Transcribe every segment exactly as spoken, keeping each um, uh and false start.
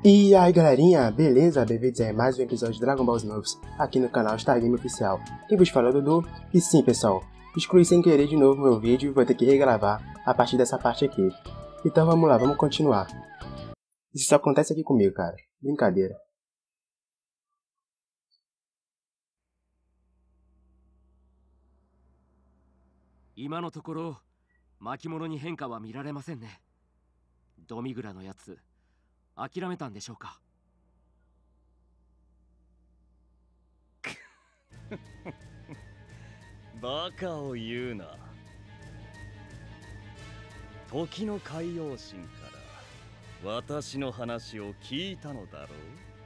E aí galerinha, beleza? Bem-vindos a mais um episódio de Dragon Ball novos aqui no canal Star Game Oficial. Quem vos fala é o Dudu, e sim pessoal, excluí sem querer de novo meu vídeo e vou ter que regravar a partir dessa parte aqui. Então vamos lá, vamos continuar. Isso só acontece aqui comigo, cara, brincadeira. Agora no tokoro, makimono ni henka wa miraremasen ne. Domigura no yatsu, akirametan deshou ka? バカを言うな。時の海洋神から私の話を聞いたのだろ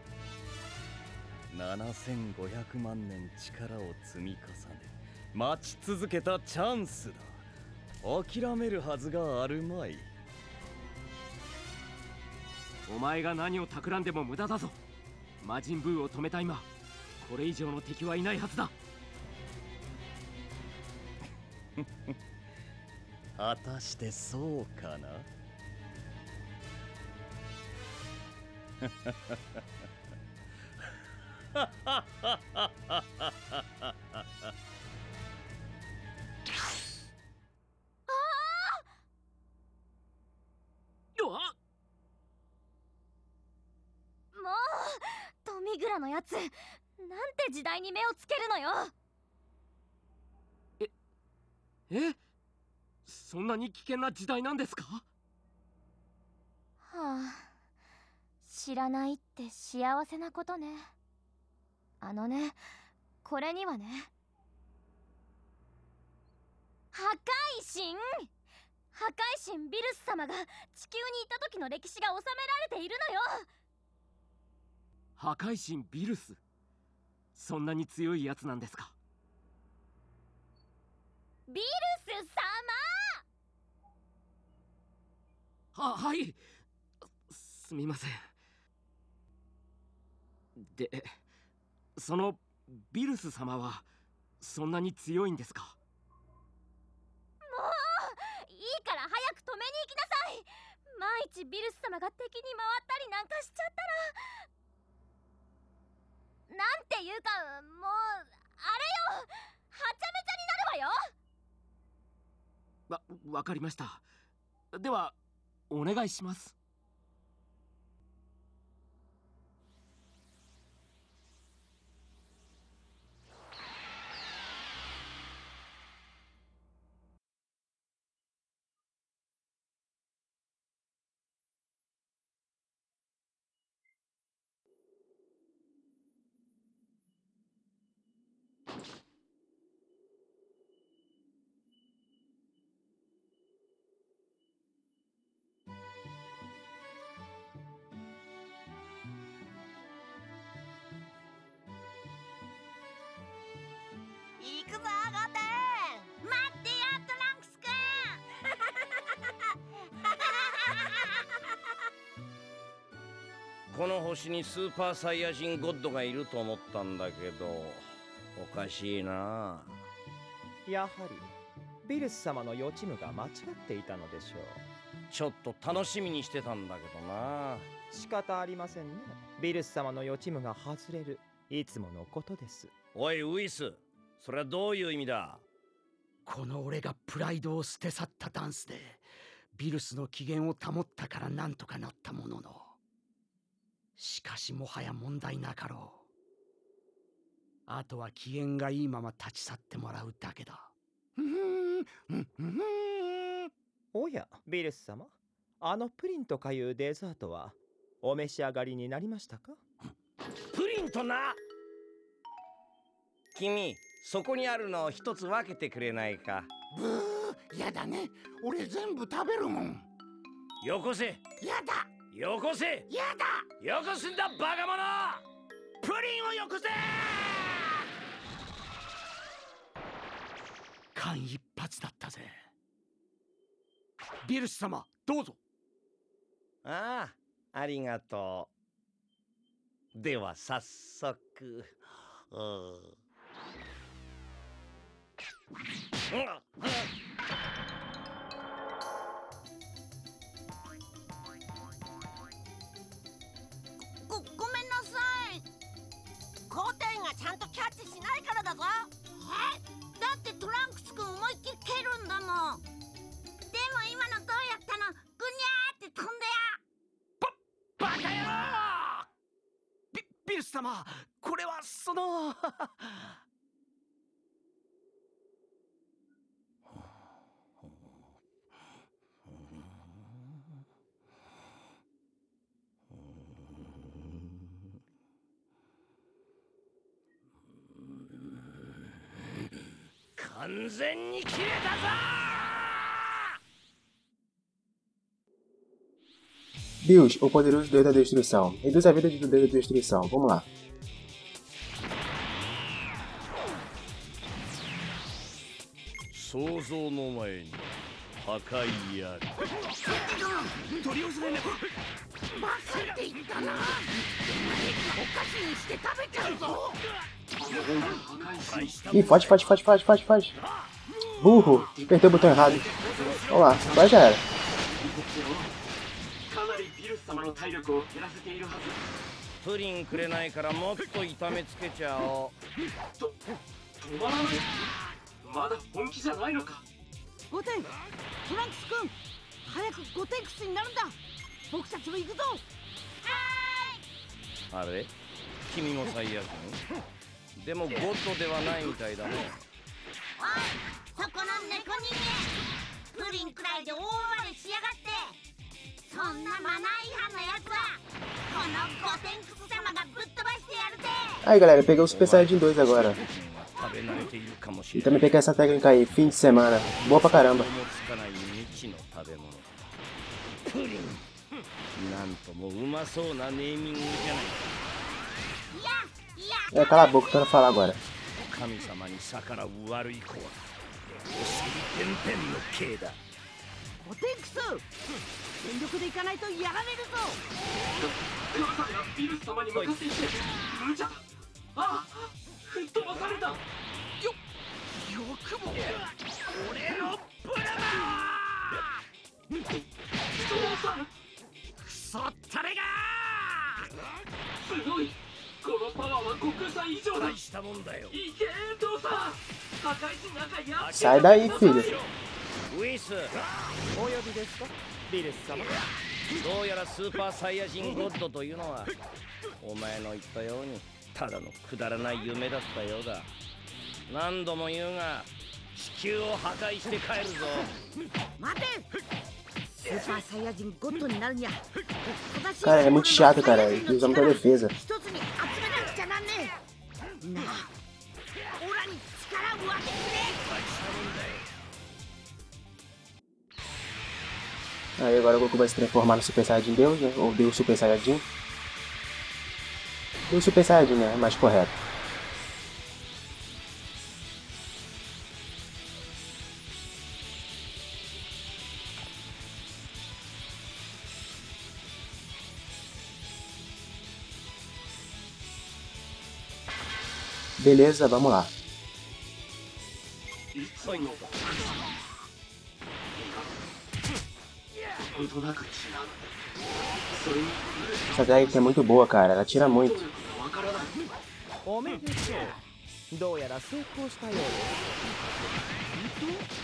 う。ななせんごひゃくまん年力を積み重ね待ち続けたチャンスだ。諦めるはずがあるまい。 お前が何を企んでも無駄だぞ。魔人ブーを止めた今、これ以上の敵はいないはずだ。 果たしてそうかな。 ドミグラのやつ、なんて時代に目をつけるのよ。 え、え、そんなに危険な時代なんですか？はあ、知らないって幸せなことね。あのね、これにはね、破壊神破壊神ビルス様が地球にいた時の歴史が収められているのよ。 破壊神ビルス、そんなに強いやつなんですか？ ビルス様！は、はい、すみません。で、そのビルス様はそんなに強いんですか？ もういいから早く止めに行きなさい。万一ビルス様が敵に回ったりなんかしちゃったら、なんていうか、もうあれよ、はちゃめちゃになるわよ。 わ、わかりました。ではお願いします。 行くぞゴーテン。待ってよトランクスくん。この星にスーパーサイヤ人ゴッドがいると思ったんだけど、おかしいな。 やはりビルス様の予知夢が間違っていたのでしょう。 ちょっと楽しみにしてたんだけどな。 仕方ありませんね。ビルス様の予知夢が外れる、いつものことです。 おいウイス、それはどういう意味だ？ この俺がプライドを捨て去ったダンスでビルスの機嫌を保ったからなんとかなったものの、しかしもはや問題なかろう。あとは機嫌がいいまま立ち去ってもらうだけだ。 おやビルス様、あのプリンとかいうデザートはお召し上がりになりましたか？ プリンとな。君、そこにあるのを一つ分けてくれないか？ ブー、やだね。俺全部食べるもん。 よこせ。 やだ。 よこせ。 やだ。 よこすんだバカ者。プリンをよこせ。 間一髪だったぜ。ビルス様、どうぞ。 ああ、ありがとう。では早速。うん、 がちゃんとキャッチしないからだぞ。え？だってトランクスくん思いっきり蹴るんだもん。でも今のどうやったの？ぐにゃーって飛んだよ。 バカ野郎！ビビルス様、これはその完全に切れたぞ。 Bills, o poderoso Deus da Destruição. Reduz a vida do Deus da Destruição. Vamos lá. Souzou no前に破壊やる。 取り寄せねバカって言ったな。お菓子にして食べちゃうぞ。 Ih, foge, foge, foge, foge, foge, foge. Burro, apertei o botão errado. Vamos lá, agora já era. プリンくれないからもっと痛めつけちゃおう。 と止まらない。まだ本気じゃないのか。 ゴテン、トランクスくん、早くゴテンクスになるんだ。僕たちも行くぞ。 あれ、君も最悪に。でもゴッドではないみたいだね。おい、そこの猫人間、プリンくらいで大暴れしやがって。そんなマナー違反のやつはこのゴテンクス様がぶっ飛ばしてやるぜ。 Aí galera, peguei o Super Saiyajin dois agora. E também peguei essa técnica aí, fim de semana. Boa pra caramba. É, cala a boca, eu quero falar agora. Sai daí, filho. ウィス、 お呼びですか、ビルス様。 どうやらスーパーサイヤ人ゴッドというのはお前の言ったようにただのくだらない夢だったようだ。何度も言うが地球を破壊して帰るぞ。 待て、スーパーサイヤ人ゴッドになるには Cara, é muito chato, cara. Ele usa muita defesa. 一つに集めなくちゃなんねえ。なあ、オラに力を分けてくれ。 Aí agora o Goku vai se transformar no Super Saiyajin Deus, né? Ou Deus Super Saiyajin. Deus Super Saiyajin, né? É mais correto. Beleza, vamos lá. Essa técnica é muito boa, cara. Ela tira muito. おめでとう。どうやら成功したようです。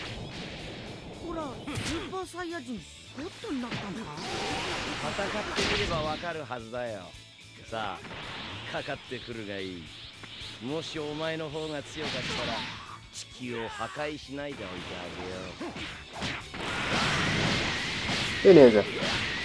ほら、スーパーサイヤ人ゴッドになったんだ。 戦ってみればわかるはずだよ。さあ、かかってくるがいい。もしお前の方が強かったら地球を破壊しないでおいてあげよう。Beleza.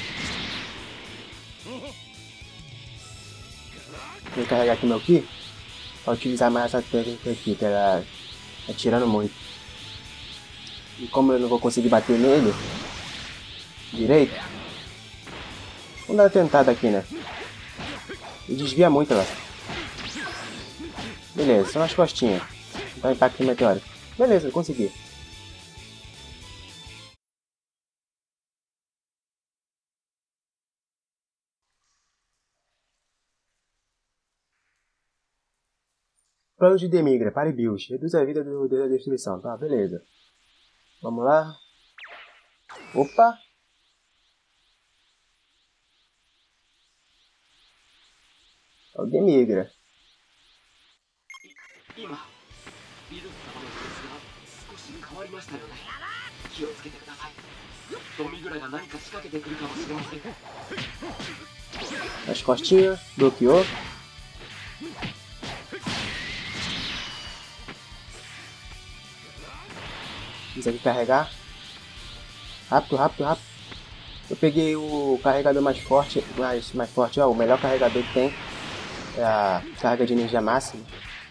Vou carregar aqui meu Ki para utilizar mais essa técnica aqui, que ela tá tirando muito. E como eu não vou conseguir bater nele direito, vamos dar uma tentada aqui, né? E desvia muito lá. Beleza, são as costinhas. Dá um impacto meteórico. Beleza, consegui. Plano de Demigra, pare Bills. Reduz a vida do Deus da Destruição. Tá, beleza. Vamos lá. Opa! É o Demigra. 今ビルス様の様子が少し変わりましたよね。気をつけてください。ドミグラが何か仕掛けてくるかもしれません。 As costinhas, bloqueou. Isso aqui carregar. Rápido, rápido, rápido. Eu peguei o carregador mais forte, mais, mais forte, ó, o melhor carregador que tem é a carga de energia máxima.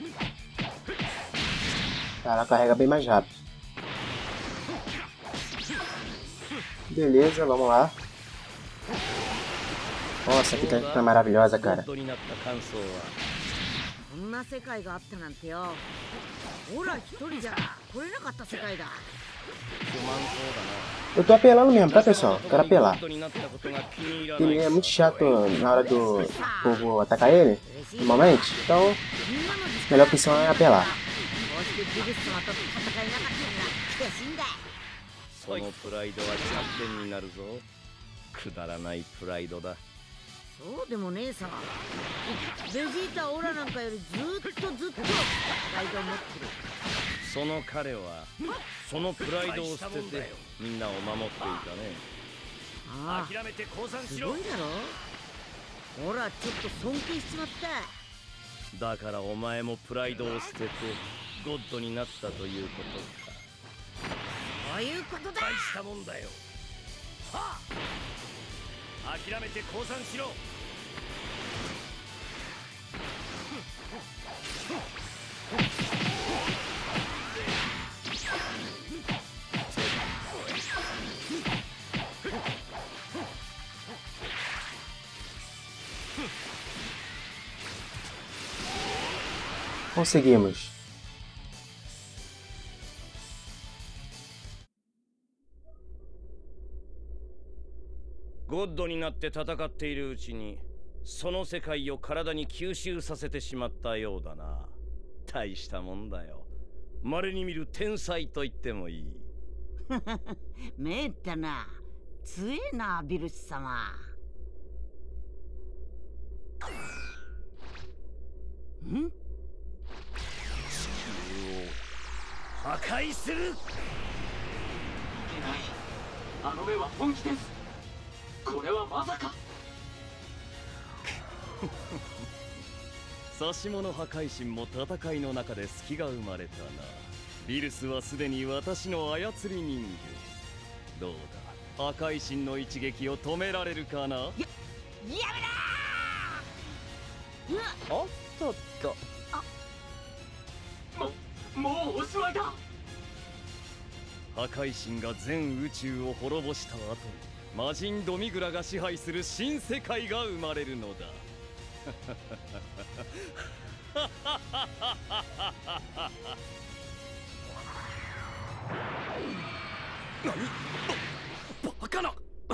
Ela carrega bem mais rápido. Beleza, vamos lá. Nossa, que tá maravilhosa, cara. Eu tô apelando mesmo, tá, pessoal? Quero apelar. Ele é muito chato na hora do povo atacar ele, normalmente. Então, a melhor opção é apelar. そのプライドは弱点になるぞ。くだらないプライドだ。 そうでもねえさ。ベジータオラなんかよりずっとずっとプライドを持ってる。 その彼はそのプライドを捨ててみんなを守っていたね。 ああ、諦めて降参しろ。すごいだろ。ほら、ちょっと尊敬しちまった。 だからお前もプライドを捨ててゴッドになったということか。 そういうことだ。 大したもんだよ。はあ、諦めて降参しろ。 Conseguimos. Goddo ゴッドになって戦っているうちにその世界を体に吸収させてしまったようだな。大したもんだよ。稀に見る天才と言ってもいい。 めえったな。強えな、ビルス様。ん？ 地球を破壊する。いけない。 あの目は本気です。これはまさか。 差し物破壊神も戦いの中で隙が生まれたな。ビルスはすでに私の操り人形。どうだ、破壊神の一撃を止められるかな。や、やめろー。おっとっと。 も、もうおしまいだ。 破壊神が全宇宙を滅ぼした後に魔人ドミグラが支配する新世界が生まれるのだ。 バカな。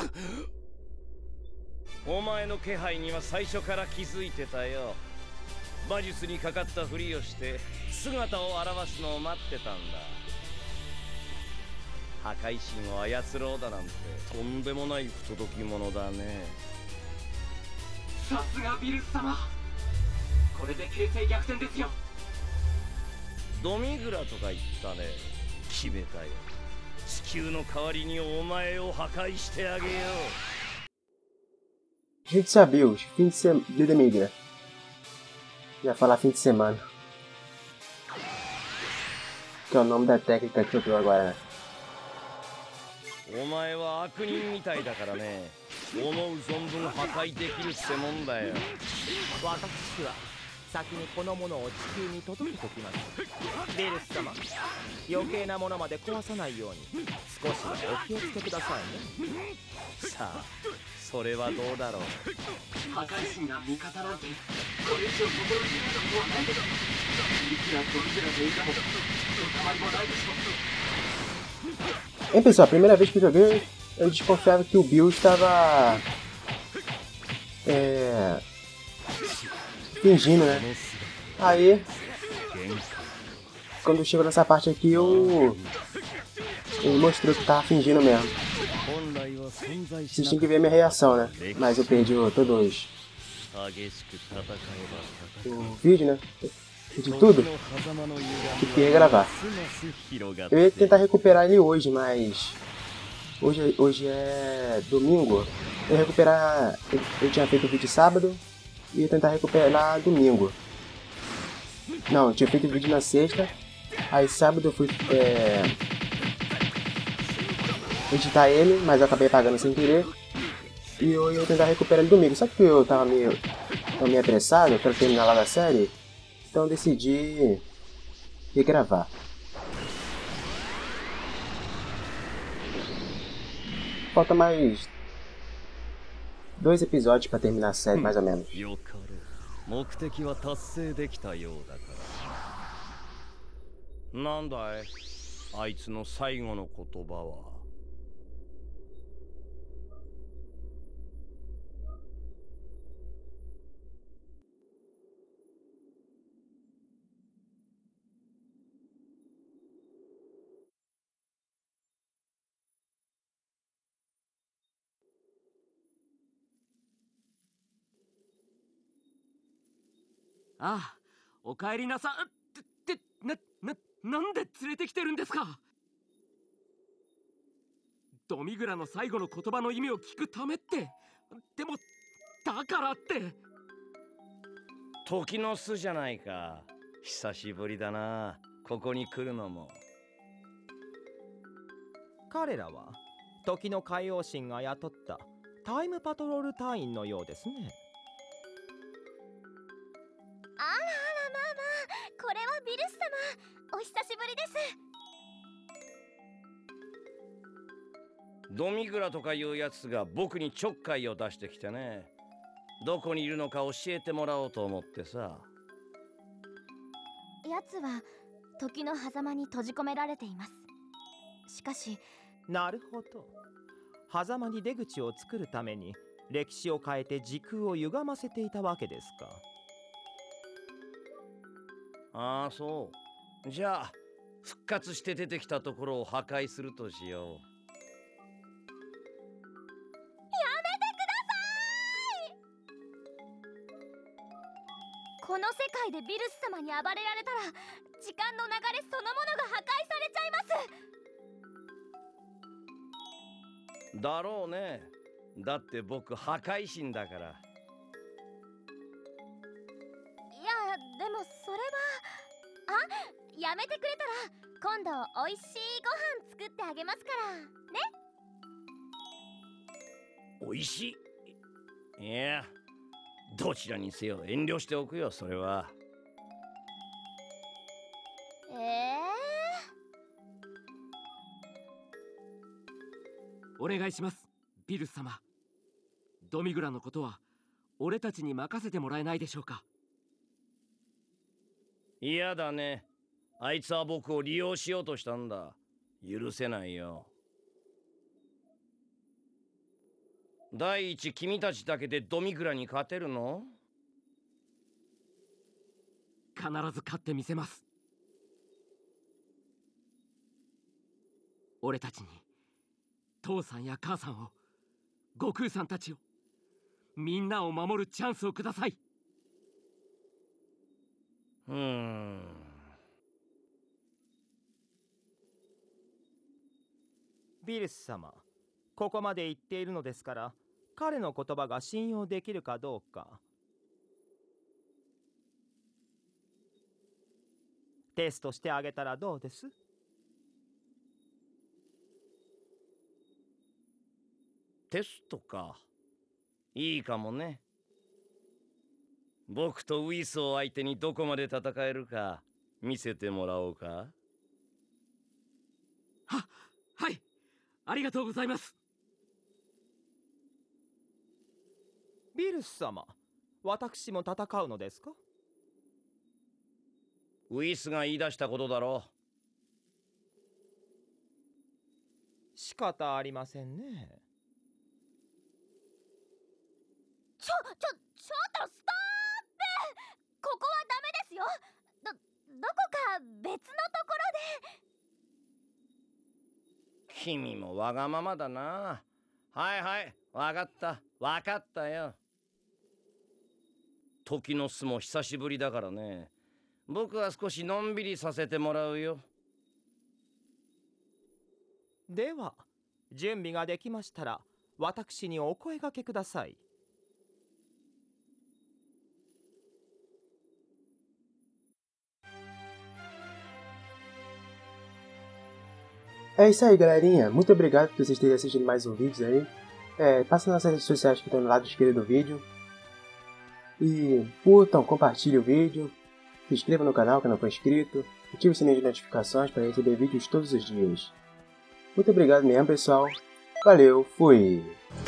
お前の気配には最初から気づいてたよ。魔術にかかったふりをして姿を現すのを待ってたんだ。破壊神を操ろうだなんてとんでもない不届き者だね。 さすがビルス様。これで形勢逆転ですよ。 ドミグラとか言ったね。決めたよ。地球の代わりにお前を破壊してあげよう。 A gente sabia, o fim de semana de Demigra. Ia falar fim de semana. Que é o nome da técnica que eu tô agora, né? お前は悪人みたいだからね。思う存分破壊できるってもんだよ。 私は先にこのものを地球に届けておきます。ビルス様、余計なものまで壊さないように少しはお気をつけくださいね。 さあ、それはどうだろう。 破壊神が味方なんてこれ以上心強いことはないけど、いくらドミグラといてもたまりもないでしょ。 Hein, pessoal, a primeira vez que eu joguei, eu desconfiava que o Bill estava é, fingindo, né? Aí, quando chegou nessa parte aqui, eu, ele mostrou que estava fingindo mesmo. Vocês tinham que ver a minha reação, né? Mas eu perdi todos o vídeo, né? de tudo que queria gravar. Eu ia tentar recuperar ele hoje, mas hoje, hoje é domingo. Eu ia recuperar. Eu, eu tinha feito o vídeo sábado e ia tentar recuperar domingo. Não, eu tinha feito o vídeo na sexta. Aí sábado eu fui é, editar ele, mas eu acabei apagando sem querer. E eu ia tentar recuperar ele domingo. Só que eu tava meio, tava meio apressado para terminar lá da série. Então eu decidi regravar. Falta mais dois episódios para terminar a série, mais ou menos. 目的は達成できたようだから。なんだい、あいつの最後の言葉は。 ああ、お帰りなさってってなななんで連れてきてるんですか。ドミグラの最後の言葉の意味を聞くためって。でもだからって時の巣じゃないか。久しぶりだな、ここに来るのも。 彼らは時の海王神が雇ったタイムパトロール隊員のようですね。 あらあら、まあまあ、これはビルス様、お久しぶりです。 ドミグラとかいうやつが僕にちょっかいを出してきてね。どこにいるのか教えてもらおうと思ってさ。 やつは時の狭間に閉じ込められています。しかし。 なるほど。狭間に出口を作るために歴史を変えて時空を歪ませていたわけですか。 ああ、そう。じゃあ復活して出てきたところを破壊するとしよう。 やめてください。この世界でビルス様に暴れられたら時間の流れそのものが破壊されちゃいます。 だろうね。だって僕破壊神だから。 いや、でもそれは。あ、やめてくれたら今度おいしいご飯作ってあげますからね。 おいしい。いや、どちらにせよ遠慮しておくよ、それは。 ええー、お願いします、ビルス様。ドミグラのことは俺たちに任せてもらえないでしょうか。 嫌だね。あいつは僕を利用しようとしたんだ。許せないよ。第一、君たちだけでドミグラに勝てるの？ 必ず勝ってみせます。俺たちに父さんや母さんを、悟空さんたちを、みんなを守るチャンスをください。 うーん。 ビルス様、ここまで言っているのですから、彼の言葉が信用できるかどうか。テストしてあげたらどうです？ テストか。いいかもね。僕とウィスを相手にどこまで戦えるか見せてもらおうか。 は、はい、ありがとうございます。 ビルス様、私も戦うのですか？ ウィスが言い出したことだろう。仕方ありませんね。 ちょ、ちょ、ちょっとストーップ！ここはダメですよ。ど、どこか別のところで。 君もわがままだな。はいはい、わかった、わかったよ。時の巣も久しぶりだからね。 僕は少しのんびりさせてもらうよ。 では準備ができましたら私にお声掛けください。 É isso aí, galerinha. Muito obrigado por vocês terem assistido mais um vídeo aí. É, passa nas redes sociais que estão no lado esquerdo do vídeo. E curtam, compartilhem o vídeo. Se inscreva no canal que não for inscrito. Ative o sininho de notificações para receber vídeos todos os dias. Muito obrigado mesmo, pessoal. Valeu, fui!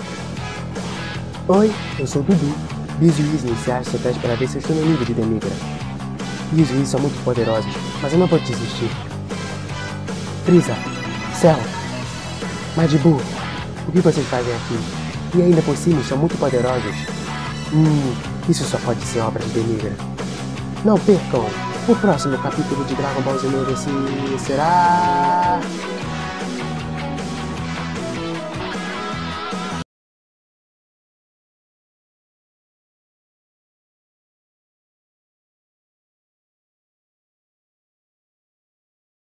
Oi, eu sou o Dudu. Vi os juízes iniciar seu teste para ver se eu estou no nível de Demigra. E os juízes são muito poderosos, mas eu não vou desistir. Frieza, Cell, Majin Buu, o que vocês fazem aqui? E ainda por cima são muito poderosos. Hum, isso só pode ser obra de Demigra. Não percam o próximo capítulo de Dragon Ball Z. Se será...